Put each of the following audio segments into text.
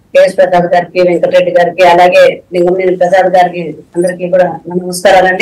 KS Pratap గారికి, వెంకటరెడ్డి గారికి, అలాగే లింగంనేని ప్రసాద్ గారికి అందరికీ కూడా నమస్కారాలండి.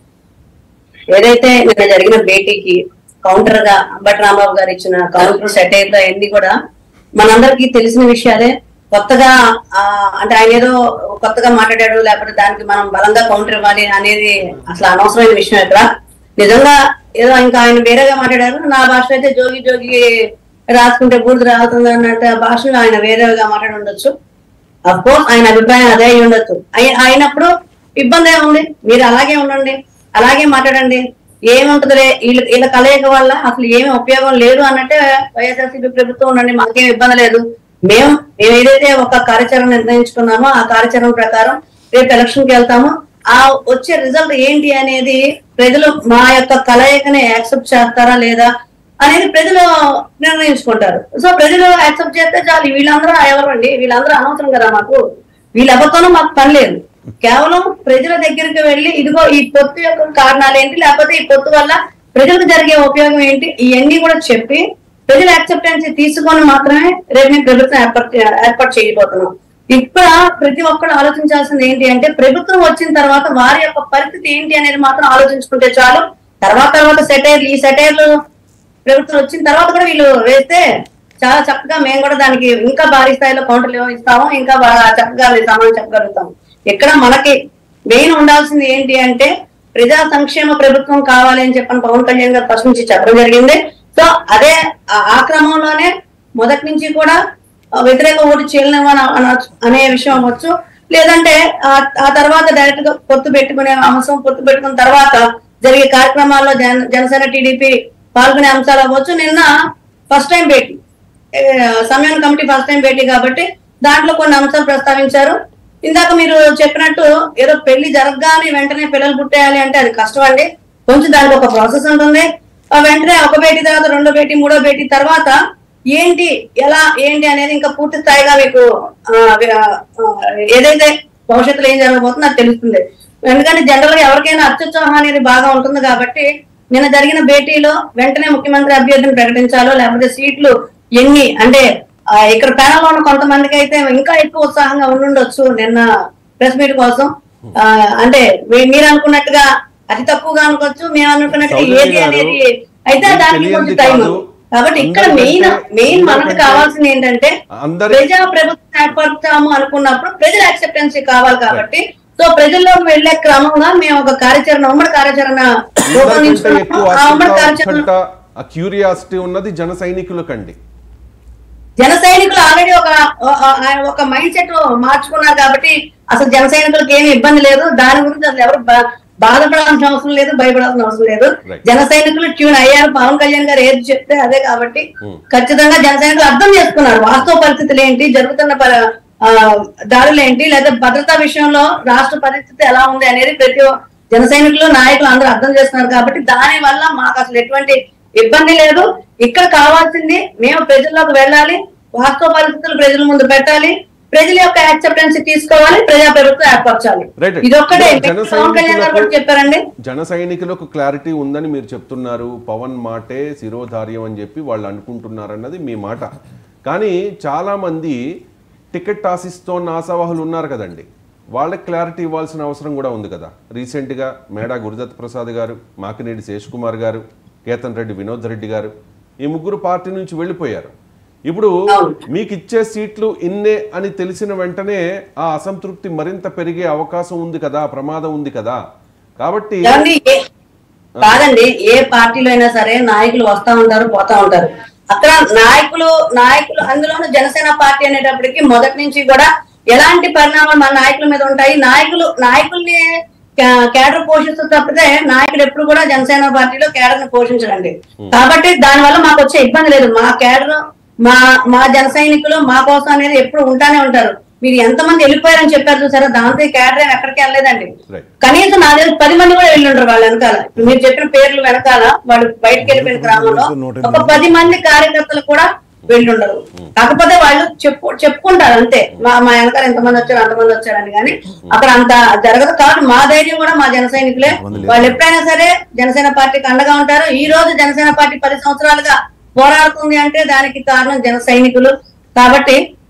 ఏదైతే నిన్న జరిగిన భేటీకి కౌంటర్ గా అంబటి రాంబాబు గారు ఇచ్చిన కౌంటర్ సెటైర్లు అన్ని కూడా మనందరికీ తెలిసిన విషయాలే. కొత్తగా అంటే ఆయన ఏదో కొత్తగా మాట్లాడాడు, లేకపోతే దానికి మనం బలంగా కౌంటర్ ఇవ్వాలి అనేది అసలు అనవసరమైన విషయం. ఇక్కడ నిజంగా ఏదో ఇంకా ఆయన వేరేగా మాట్లాడారు. నా భాష అయితే జోగి జోగి రాసుకుంటే బూడిద రావుతుంది అన్నట్టు భాషలో ఆయన వేరేగా మాట్లాడి ఉండొచ్చు. అఫ్ కోర్స్ ఆయన అభిప్రాయం అదే అయి ఉండొచ్చు. అయినప్పుడు ఇబ్బంది ఏముంది, మీరు అలాగే ఉండండి, అలాగే మాట్లాడండి, ఏముంటదిలే, వీళ్ళ కలయిక వల్ల అసలు ఏమి ఉపయోగం లేదు అన్నట్టే వైఎస్ఆర్సీపీ ప్రభుత్వం ఉండండి, మాకేం ఇబ్బంది లేదు. మేము ఏదైతే ఒక కార్యాచరణ నిర్ణయించుకున్నామో ఆ కార్యాచరణ ప్రకారం రేపు ఎలక్షన్ కి వెళ్తామో ఆ వచ్చే రిజల్ట్ ఏంటి అనేది ప్రజలు మా యొక్క కలయికని యాక్సెప్ట్ చేస్తారా లేదా అనేది ప్రజలు నిర్ణయించుకుంటారు. సో ప్రజలు యాక్సెప్ట్ చేస్తే చాలు. వీళ్ళందరూ ఎవరండి, వీళ్ళందరూ అనవసరం కదా మాకు, వీళ్ళ ఎవరితోనూ మాకు పని లేదు. కేవలం ప్రజల దగ్గరికి వెళ్ళి ఇదిగో ఈ పొత్తు యొక్క కారణాలు ఏంటి, లేకపోతే ఈ పొత్తు వల్ల ప్రజలకు జరిగే ఉపయోగం ఏంటి, ఇవన్నీ కూడా చెప్పి ప్రజల యాక్సెప్టెన్స్ తీసుకొని మాత్రమే రేపు మేము ప్రభుత్వం ఏర్పాటు చేయబోతున్నాం. ఇక్కడ ప్రతి ఒక్కరు ఆలోచించాల్సింది ఏంటి అంటే ప్రభుత్వం వచ్చిన తర్వాత వారి యొక్క పరిస్థితి ఏంటి అనేది మాత్రం ఆలోచించుకుంటే చాలు. తర్వాత సెటైర్లు, ఈ సెటైర్లు ప్రభుత్వం వచ్చిన తర్వాత కూడా వీళ్ళు వేస్తే చాలా చక్కగా మేము కూడా దానికి ఇంకా భారీ స్థాయిలో కౌంటర్లు ఇస్తాము, ఇంకా చక్కగా సమాధానం చెప్పగలుగుతాము. ఇక్కడ మనకి మెయిన్ ఉండాల్సింది ఏంటి అంటే ప్రజా సంక్షేమ ప్రభుత్వం కావాలి అని చెప్పని పవన్ కళ్యాణ్ గారు ఫస్ట్ నుంచి చెప్పడం జరిగింది. సో అదే ఆ క్రమంలోనే మొదటి నుంచి కూడా వ్యతిరేక ఓటు చేయలేమని అనే విషయం అవ్వచ్చు, లేదంటే ఆ తర్వాత డైరెక్ట్ గా పొత్తు పెట్టుకునే అంశం, పొత్తు పెట్టుకున్న తర్వాత జరిగే కార్యక్రమాల్లో జనసేన టీడీపీ పాల్గొనే అంశాలు అవ్వచ్చు. నిన్న ఫస్ట్ టైం భేటీ, సమన్వయ కమిటీ ఫస్ట్ టైం భేటీ కాబట్టి దాంట్లో కొన్ని అంశాలు ప్రస్తావించారు. ఇందాక మీరు చెప్పినట్టు ఏదో పెళ్లి జరగగానే వెంటనే పిల్లలు పుట్టేయాలి అంటే అది కష్టం అండి. కొంచెం దానికి ఒక ప్రాసెస్ ఉంటుంది. వెంటనే ఒక భేటీ తర్వాత రెండో భేటీ, మూడో భేటీ తర్వాత ఏంటి ఎలా ఏంటి అనేది ఇంకా పూర్తి స్థాయిగా మీకు ఏదైతే భవిష్యత్తులో ఏం జరగబోతుందో అది తెలుస్తుంది. ఎందుకంటే జనరల్ గా ఎవరికైనా అత్యుత్సాహం అనేది బాగా ఉంటుంది కాబట్టి నిన్న జరిగిన భేటీలో వెంటనే ముఖ్యమంత్రి అభ్యర్థిని ప్రకటించాలో, లేకపోతే సీట్లు ఎన్ని అంటే ఇక్కడ ప్యానల్ లో ఉన్న కొంతమందికి అయితే ఇంకా ఎక్కువ ఉత్సాహంగా ఉండుండొచ్చు నిన్న ప్రెస్ మీట్ కోసం. అంటే మీరు అనుకున్నట్టుగా అతి తక్కువగా అనుకోవచ్చు, మేము అనుకున్నట్టుగా ఏది అనేది అయితే దానికి కొంచెం టైం. కాబట్టి ఇక్కడ మెయిన్ మనకు కావాల్సింది ఏంటంటే ప్రజా ప్రభుత్వం ఏర్పడతాము అనుకున్నప్పుడు ప్రజల యాక్సెప్టెన్సీ కావాలి. కాబట్టి సో ప్రజల్లోకి వెళ్లే క్రమంగా మేము ఒక కార్యాచరణ, ఉమ్మడి కార్యాచరణ రూపొందించుకున్నాము. ఆ ఉమ్మడి కార్యాచరణ క్యూరియాసిటీ ఉన్నది జన సైనికులకండి. జన సైనికులు ఆల్రెడీ ఒక మైండ్ సెట్ మార్చుకున్నారు కాబట్టి అసలు జన సైనికులకు ఏమి ఇబ్బంది లేదు. దాని గురించి అసలు ఎవరు బాధపడాల్సిన అవసరం లేదు, భయపడాల్సిన అవసరం లేదు. జన సైనికులు ట్యూన్ అయ్యారు. పవన్ కళ్యాణ్ గారు ఏది చెప్తే అదే కాబట్టి ఖచ్చితంగా జన సైనికులు అర్థం చేసుకున్నారు వాస్తవ పరిస్థితులు ఏంటి, జరుగుతున్న దాడులు ఏంటి, లేదా భద్రతా విషయంలో రాష్ట్ర పరిస్థితి ఎలా ఉంది అనేది ప్రతి జన సైనికులు, నాయకులు అందరూ అర్థం చేస్తున్నారు. కాబట్టి దాని వల్ల మాకు అసలు ఎటువంటి ఇబ్బంది లేదు. ఇక్కడ కావాల్సింది మేము ప్రజల్లోకి వెళ్ళాలి, వాస్తవ పరిస్థితులు ప్రజల ముందు పెట్టాలి, ప్రజల యొక్క యాక్సెప్టెన్స్ తీసుకోవాలి, ప్రజా ప్రభుత్వం ఏర్పరచాలి. ఇది ఒక్కటే పవన్ కళ్యాణ్ గారు కూడా చెప్పారండి. జన సైనికులకు క్లారిటీ ఉందని మీరు చెప్తున్నారు, పవన్ మాటే శిరోధార్యం అని చెప్పి వాళ్ళు అనుకుంటున్నారు అన్నది మీ మాట. కానీ చాలా మంది టికెట్ ఆశిస్తోన్న ఆశావాహులు ఉన్నారు కదండి, వాళ్ళకి క్లారిటీ ఇవ్వాల్సిన అవసరం కూడా ఉంది కదా. రీసెంట్గా మేడా గురుదత్ ప్రసాద్ గారు, మాకినేడి శేష్ కుమార్ గారు, కేతన్ రెడ్డి వినోద్ రెడ్డి గారు ఈ ముగ్గురు పార్టీ నుంచి వెళ్ళిపోయారు. ఇప్పుడు మీకు ఇచ్చే సీట్లు ఇన్నే అని తెలిసిన వెంటనే ఆ అసంతృప్తి మరింత పెరిగే అవకాశం ఉంది కదా, ప్రమాదం ఉంది కదా. కాబట్టి కాదండి, ఏ పార్టీలో అయినా సరే నాయకులు వస్తా ఉంటారు, పోతా ఉంటారు. అక్కడ నాయకులు అందులోనూ జనసేన పార్టీ అనేటప్పటికి మొదటి నుంచి కూడా ఎలాంటి పరిణామాలు మన నాయకుల మీద ఉంటాయి. నాయకుల్ని కేడర్ పోషిస్తూ తప్పితే నాయకుడు ఎప్పుడు కూడా జనసేన పార్టీలో కేడర్ ని పోషించడండి. కాబట్టి దానివల్ల మాకు వచ్చే ఇబ్బంది లేదు. మా కేడర్, మా జన సైనికులు మా కోసం అనేది ఎప్పుడు ఉంటానే ఉంటారు. మీరు ఎంతమంది వెళ్ళిపోయారని చెప్పారు చూసారా, దాంతో కేడర్ ఏమి ఎక్కడికి వెళ్ళలేదండి. కనీసం నా దగ్గర 10 మంది కూడా వెళ్ళి ఉంటారు వాళ్ళ వెనకాల. మీరు చెప్పిన పేర్లు వెనకాల వాళ్ళు బయటకు వెళ్ళిపోయిన గ్రామంలో ఒక 10 మంది కార్యకర్తలు కూడా వెళ్ళి ఉండరు. కాకపోతే వాళ్ళు చెప్పుకుంటారు అంతే, మా వెనకాల ఎంతమంది వచ్చారు అంతమంది వచ్చారని. కానీ అక్కడ అంత జరగదు. కాబట్టి మా ధైర్యం కూడా మా జన సైనికులే. వాళ్ళు ఎప్పుడైనా సరే జనసేన పార్టీకి అండగా ఉంటారు. ఈ రోజు జనసేన పార్టీ 10 సంవత్సరాలుగా పోరాడుతుంది అంటే దానికి కారణం జన సైనికులు. కాబట్టి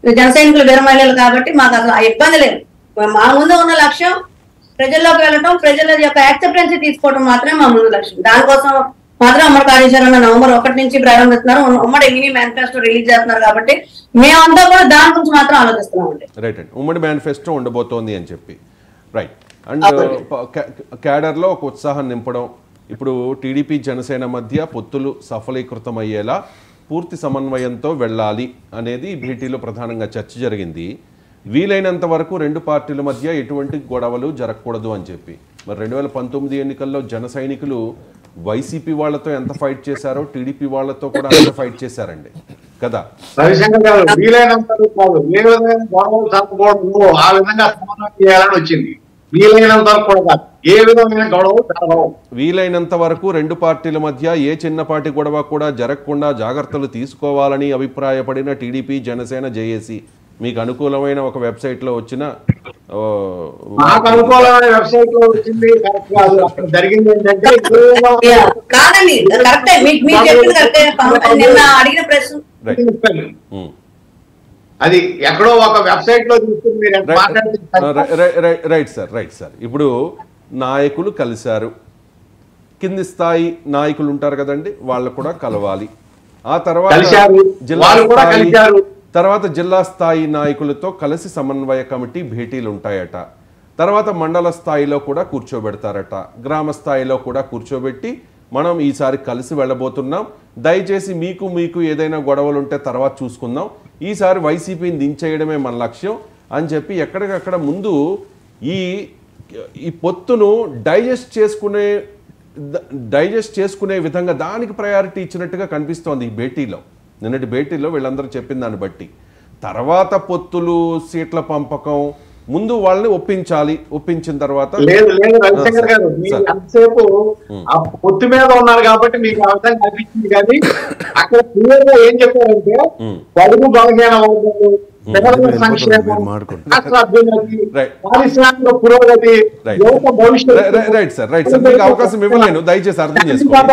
జన సైనికులు వీర మహిళలు కాబట్టి మాకు అసలు ఆ ఇబ్బంది లేదు. మా ముందు ఉన్న లక్ష్యం ప్రజల్లోకి వెళ్ళటం, ప్రజల యొక్క యాక్సెప్టెన్స్ తీసుకోవడం మాత్రమే మా ముందు లక్ష్యం. దానికోసం మాత్రం ఉమ్మడి కార్యాచరణ November 1 నుంచి ప్రారంభిస్తున్నారు. ఉమ్మడి మినీ మేనిఫెస్టో రిలీజ్ చేస్తున్నారు కాబట్టి మేమంతా కూడా దాని గురించి మాత్రం ఆలోచిస్తున్నామండి. రైట్ అండి, ఉమ్మడి మేనిఫెస్టో ఉండబోతోంది అని చెప్పి. రైట్. అండ్ క్యాడర్లో ఒక ఉత్సాహం నింపడం, ఇప్పుడు టీడీపీ జనసేన మధ్య పొత్తులు సఫలీకృతం అయ్యేలా పూర్తి సమన్వయంతో వెళ్ళాలి అనేది భేటీలో ప్రధానంగా చర్చ జరిగింది. వీలైనంత వరకు రెండు పార్టీల మధ్య ఎటువంటి గొడవలు జరగకూడదు అని చెప్పి. మరి 2019 ఎన్నికల్లో జన సైనికులు వైసీపీ వాళ్ళతో ఎంత ఫైట్ చేశారో టీడీపీ వాళ్ళతో కూడా అంత ఫైట్ చేశారండి కదా. రవిశంకర్ గారు వీలైనంత కాదు, ఏ విధమైన గొడవలు జరగకూడదు, ఆ విధంగా సమాధానం చేయాలని వచ్చింది. వీలైనంత వరకు కూడా ఏ విధమైన గొడవలు జరగవు. వీలైనంత వరకు రెండు పార్టీల మధ్య ఏ చిన్నపాటి గొడవ కూడా జరగకుండా జాగ్రత్తలు తీసుకోవాలని అభిప్రాయపడిన టీడీపీ జనసేన జేఏసీ మీకు అనుకూలమైన ఒక వెబ్సైట్ లో వచ్చిన నాకు అనుకూలమైన వెబ్సైట్ లో వచ్చింది కరెక్ట్ కాదు. అక్కడ జరిగింది ఏంటంటే కాదండి, కరెక్టే మీరు చెప్పింది కరెక్టే. నిన్న అడిగిన ప్రశ్న అది ఎక్కడో ఒక వెబ్సైట్ లో తీసుకుని మీరు మాట్లాడితే రైట్ సార్. ఇప్పుడు నాయకులు కలిశారు, కింది స్థాయి నాయకులు ఉంటారు కదండి, వాళ్ళు కూడా కలవాలి. ఆ తర్వాత జిల్లా స్థాయి నాయకులతో కలిసి సమన్వయ కమిటీ భేటీలు ఉంటాయట. తర్వాత మండల స్థాయిలో కూడా కూర్చోబెడతారట, గ్రామ స్థాయిలో కూడా కూర్చోబెట్టి మనం ఈసారి కలిసి వెళ్ళబోతున్నాం, దయచేసి మీకు ఏదైనా గొడవలు ఉంటే తర్వాత చూసుకుందాం, ఈసారి వైసీపీని దించేయడమే మన లక్ష్యం అని చెప్పి ఎక్కడికక్కడ ముందు ఈ పొత్తును డైజెస్ట్ చేసుకునే విధంగా దానికి ప్రయారిటీ ఇచ్చినట్టుగా కనిపిస్తోంది ఈ భేటీలో. నిన్నటి భేటీలో వీళ్ళందరూ చెప్పిన దాన్ని బట్టి తర్వాత పొత్తులు, సీట్ల పంపకం, ముందు వాళ్ళని ఒప్పించిన తర్వాత లేదు రవిశంకర్ గారు అంతసేపు ఆ పొత్తు మీద ఉన్నారు కాబట్టి మీకు అర్థం కనిపించింది. కానీ అక్కడ క్లియర్ గా ఏం చెప్పారంటే బడుగు బలహీన వర్గాలు, ప్రజల సంక్షేమం, రాష్ట్ర అభ్యున్నతి, పారిశ్రామిక పురోగతి, యువత భవిష్యత్తు, రైట్ సార్ మీకు అవకాశం ఇవ్వలేను, దయచేసి అర్థం చేసుకోండి.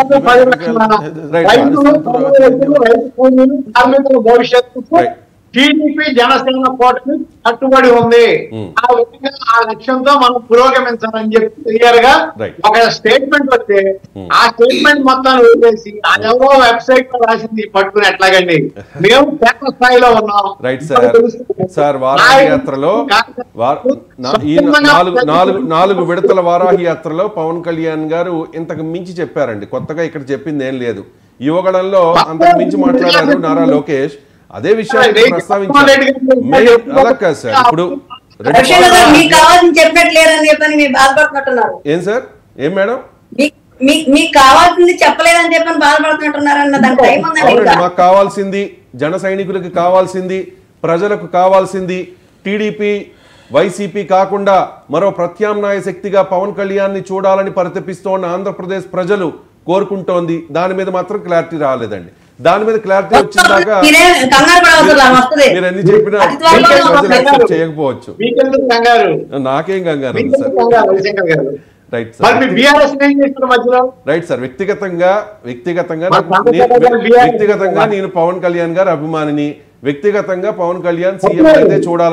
రైతు కూలీలు, కార్మికుల భవిష్యత్తు టీడీపీ జనసేన కూటమి కట్టుబడి ఉంది. ఆ విధంగా ఆ లక్ష్యంతో మనం పురోగమించాలని చెప్పి క్లియర్ గా ఒక స్టేట్మెంట్ వస్తే ఆ స్టేట్మెంట్ మొత్తాన్ని వదిలేసి అదేవో వెబ్సైట్ లో రాసింది పట్టుకుని ఎట్లాగండి. మేము క్షేత్ర స్థాయిలో ఉన్నాం. రైట్ సార్ వారాహి యాత్రలో 4 విడతల వారాహి యాత్రలో పవన్ కళ్యాణ్ గారు ఇంతకు మించి చెప్పారండి, కొత్తగా ఇక్కడ చెప్పింది ఏం లేదు. యువగడంలో అంతకు మించి మాట్లాడారు నారా లోకేష్, అదే విషయాన్ని ప్రస్తావించారు. అలా కాదు సార్, ఇప్పుడు ఏం సార్ ఏం మేడం మీకు కావాల్సింది చెప్పలేదని చెప్పని బాధపడుతున్నట్టున్నారు. మాకు కావాల్సింది, జన సైనికులకు కావాల్సింది, ప్రజలకు కావాల్సింది టీడీపీ వైసీపీ కాకుండా మరో ప్రత్యామ్నాయ శక్తిగా పవన్ కళ్యాణ్ ని చూడాలని పరితపిస్తోన్న ఆంధ్రప్రదేశ్ ప్రజలు కోరుకుంటోంది. దాని మీద మాత్రం క్లారిటీ రాలేదండి. దాని మీద క్లారిటీ వచ్చిందాకా మీరు అన్ని చెప్పినా చేయకపోవచ్చు. నాకేం కంగారు రైట్ సార్. వ్యక్తిగతంగా నేను పవన్ కళ్యాణ్ గారు అభిమానిని, వ్యక్తిగతంగా పవన్ కళ్యాణ్ సీఎం అయితే చూడాలని